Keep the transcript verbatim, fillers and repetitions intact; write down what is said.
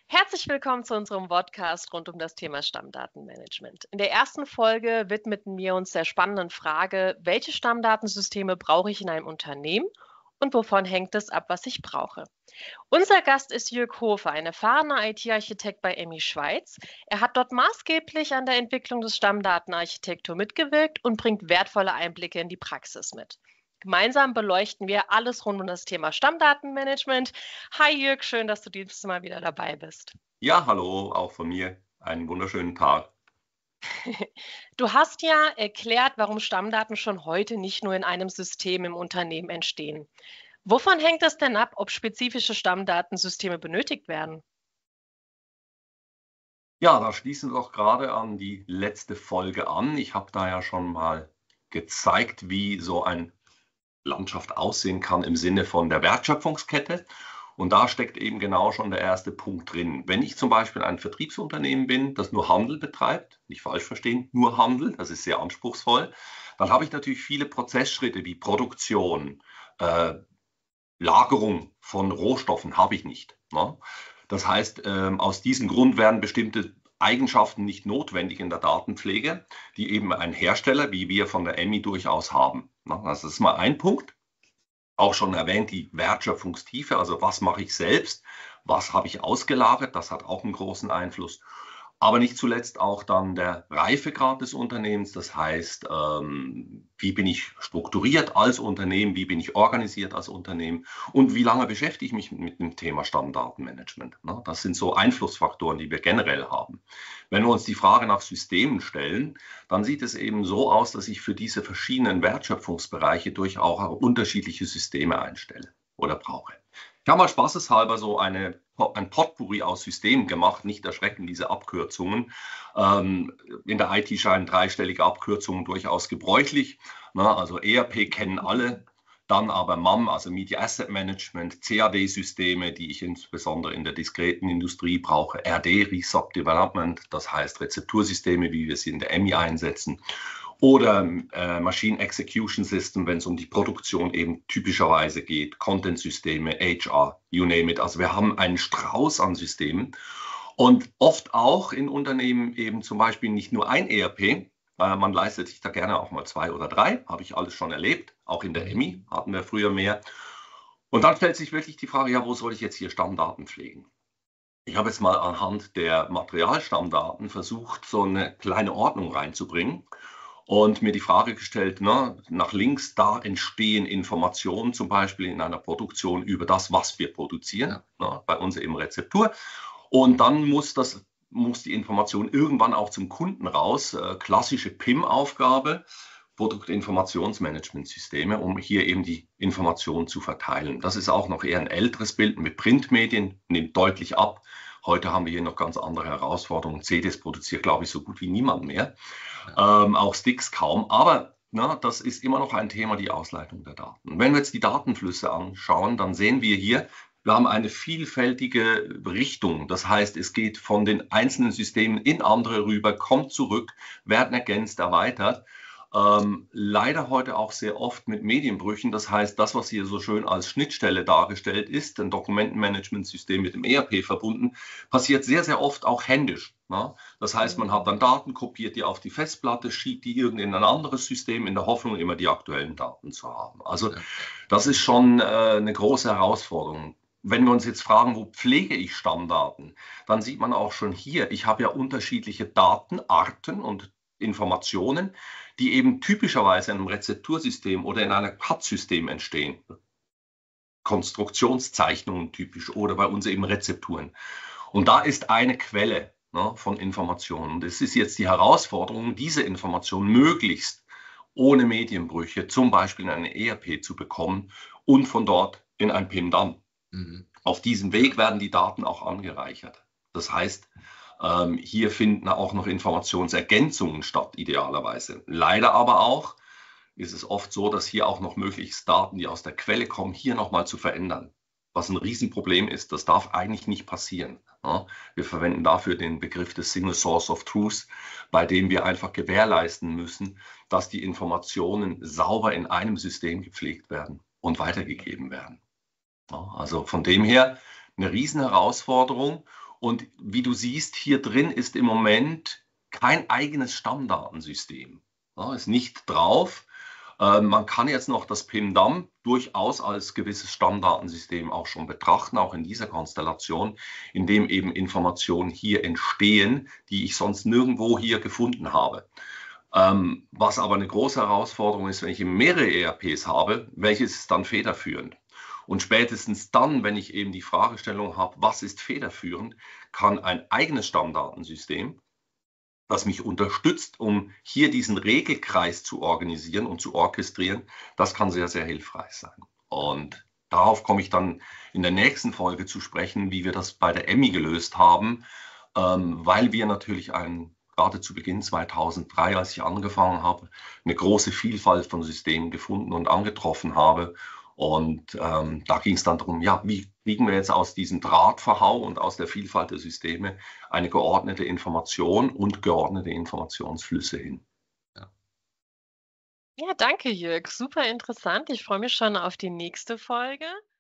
Herzlich willkommen zu unserem Podcast rund um das Thema Stammdatenmanagement. In der ersten Folge widmeten wir uns der spannenden Frage, welche Stammdatensysteme brauche ich in einem Unternehmen und wovon hängt es ab, was ich brauche. Unser Gast ist Jörg Hofer, ein erfahrener I T-Architekt bei Emmi Schweiz. Er hat dort maßgeblich an der Entwicklung des Stammdatenarchitektur mitgewirkt und bringt wertvolle Einblicke in die Praxis mit. Gemeinsam beleuchten wir alles rund um das Thema Stammdatenmanagement. Hi Jörg, schön, dass du dieses Mal wieder dabei bist. Ja, hallo, auch von mir. Einen wunderschönen Tag. Du hast ja erklärt, warum Stammdaten schon heute nicht nur in einem System im Unternehmen entstehen. Wovon hängt es denn ab, ob spezifische Stammdatensysteme benötigt werden? Ja, da schließen wir doch gerade an die letzte Folge an. Ich habe da ja schon mal gezeigt, wie so eine Landschaft aussehen kann im Sinne von der Wertschöpfungskette. Und da steckt eben genau schon der erste Punkt drin. Wenn ich zum Beispiel ein Vertriebsunternehmen bin, das nur Handel betreibt, nicht falsch verstehen, nur Handel, das ist sehr anspruchsvoll, dann habe ich natürlich viele Prozessschritte wie Produktion, äh, Lagerung von Rohstoffen habe ich nicht. Ne? Das heißt, ähm, aus diesem Grund werden bestimmte Eigenschaften nicht notwendig in der Datenpflege, die eben ein Hersteller wie wir von der Emmi durchaus haben. Ne? Das ist mal ein Punkt. Auch schon erwähnt, die Wertschöpfungstiefe, also was mache ich selbst, was habe ich ausgelagert, das hat auch einen großen Einfluss. Aber nicht zuletzt auch dann der Reifegrad des Unternehmens, das heißt, ähm, wie bin ich strukturiert als Unternehmen, wie bin ich organisiert als Unternehmen und wie lange beschäftige ich mich mit dem Thema Stammdatenmanagement. Ne? Das sind so Einflussfaktoren, die wir generell haben. Wenn wir uns die Frage nach Systemen stellen, dann sieht es eben so aus, dass ich für diese verschiedenen Wertschöpfungsbereiche durchaus auch unterschiedliche Systeme einstelle oder brauche. Ich habe mal spaßeshalber so eine, ein Potpourri aus Systemen gemacht, nicht erschrecken diese Abkürzungen. Ähm, in der I T scheinen dreistellige Abkürzungen durchaus gebräuchlich. Na, also E R P kennen alle, dann aber M A M, also Media Asset Management, C A D-Systeme, die ich insbesondere in der diskreten Industrie brauche, R D, Resoc Development, das heißt Rezeptursysteme, wie wir sie in der Emmi einsetzen. Oder äh, Machine Execution System, wenn es um die Produktion eben typischerweise geht, Content-Systeme, H R, you name it. Also wir haben einen Strauß an Systemen und oft auch in Unternehmen eben zum Beispiel nicht nur ein E R P, äh, man leistet sich da gerne auch mal zwei oder drei, habe ich alles schon erlebt, auch in der Emmi hatten wir früher mehr. Und dann stellt sich wirklich die Frage, ja, wo soll ich jetzt hier Stammdaten pflegen? Ich habe jetzt mal anhand der Materialstammdaten versucht, so eine kleine Ordnung reinzubringen. Und mir die Frage gestellt, ne, nach links, da entstehen Informationen zum Beispiel in einer Produktion über das, was wir produzieren, ne, bei uns eben Rezeptur. Und dann muss, das, muss die Information irgendwann auch zum Kunden raus, äh, klassische P I M-Aufgabe, Produktinformationsmanagementsysteme, um hier eben die Informationen zu verteilen. Das ist auch noch eher ein älteres Bild mit Printmedien, nimmt deutlich ab. Heute haben wir hier noch ganz andere Herausforderungen. C Ds produziert, glaube ich, so gut wie niemand mehr. Ähm, auch Sticks kaum. Aber na, das ist immer noch ein Thema, die Ausleitung der Daten. Wenn wir jetzt die Datenflüsse anschauen, dann sehen wir hier, wir haben eine vielfältige Richtung. Das heißt, es geht von den einzelnen Systemen in andere rüber, kommt zurück, werden ergänzt, erweitert. Ähm, leider heute auch sehr oft mit Medienbrüchen. Das heißt, das, was hier so schön als Schnittstelle dargestellt ist, ein Dokumentenmanagementsystem mit dem E R P verbunden, passiert sehr, sehr oft auch händisch. Ne? Das heißt, man hat dann Daten, kopiert die auf die Festplatte, schiebt die irgend in ein anderes System in der Hoffnung, immer die aktuellen Daten zu haben. Also das ist schon äh, eine große Herausforderung. Wenn wir uns jetzt fragen, wo pflege ich Stammdaten, dann sieht man auch schon hier, ich habe ja unterschiedliche Datenarten und Informationen, die eben typischerweise in einem Rezeptursystem oder in einem C A D-System entstehen. Konstruktionszeichnungen typisch oder bei uns eben Rezepturen. Und da ist eine Quelle, ne, von Informationen. Und es ist jetzt die Herausforderung, diese Informationen möglichst ohne Medienbrüche, zum Beispiel in eine E R P zu bekommen und von dort in ein P I M dann. Mhm. Auf diesem Weg werden die Daten auch angereichert. Das heißt, Ähm, hier finden auch noch Informationsergänzungen statt, idealerweise. Leider aber auch ist es oft so, dass hier auch noch möglichst Daten, die aus der Quelle kommen, hier nochmal zu verändern. Was ein Riesenproblem ist, das darf eigentlich nicht passieren. Ja, wir verwenden dafür den Begriff des Single Source of Truth, bei dem wir einfach gewährleisten müssen, dass die Informationen sauber in einem System gepflegt werden und weitergegeben werden. Ja, also von dem her eine Riesenherausforderung. Und wie du siehst, hier drin ist im Moment kein eigenes Stammdatensystem. Ja, ist nicht drauf. Äh, man kann jetzt noch das P I M-D A M durchaus als gewisses Stammdatensystem auch schon betrachten, auch in dieser Konstellation, in dem eben Informationen hier entstehen, die ich sonst nirgendwo hier gefunden habe. Ähm, was aber eine große Herausforderung ist, wenn ich eben mehrere E R Ps habe, welches ist dann federführend? Und spätestens dann, wenn ich eben die Fragestellung habe, was ist federführend, kann ein eigenes Stammdatensystem, das mich unterstützt, um hier diesen Regelkreis zu organisieren und zu orchestrieren, das kann sehr, sehr hilfreich sein. Und darauf komme ich dann in der nächsten Folge zu sprechen, wie wir das bei der Emmi gelöst haben, ähm, weil wir natürlich einen, gerade zu Beginn zweitausenddrei, als ich angefangen habe, eine große Vielfalt von Systemen gefunden und angetroffen habe. Und ähm, da ging es dann darum, ja, wie kriegen wir jetzt aus diesem Drahtverhau und aus der Vielfalt der Systeme eine geordnete Information und geordnete Informationsflüsse hin. Ja, ja, danke, Jörg. Super interessant. Ich freue mich schon auf die nächste Folge.